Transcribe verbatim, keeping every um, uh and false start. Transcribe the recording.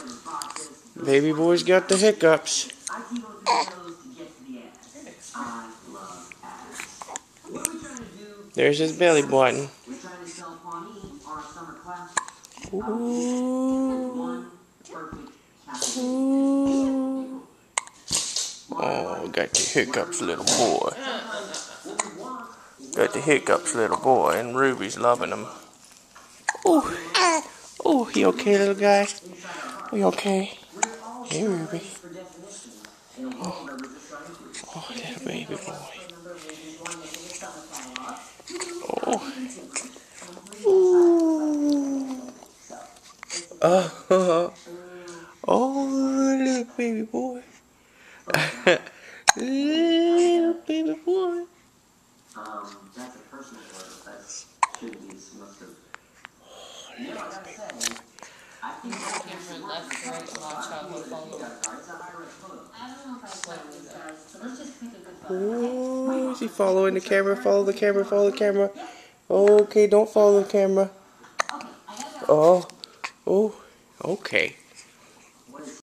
Baby boy's got the hiccups. There's his belly button. Ooh. Ooh. Oh, got the hiccups, little boy. Got the hiccups, little boy, and Ruby's loving him. Oh, oh, you okay, little guy? Are you okay? Hey, Ruby. Oh, oh, little baby boy. Oh. Ooh. Oh, oh, little baby boy. Little baby boy. Um, that's a personal word. That shouldn't be so much of. You know, I gotta say, I think that camera left to right, watch out, will follow. I don't know if I like these guys, so let's just pick a good photo. Oh, is he following the camera? Follow the camera, follow the camera. Okay, don't follow the camera. Oh, oh, okay.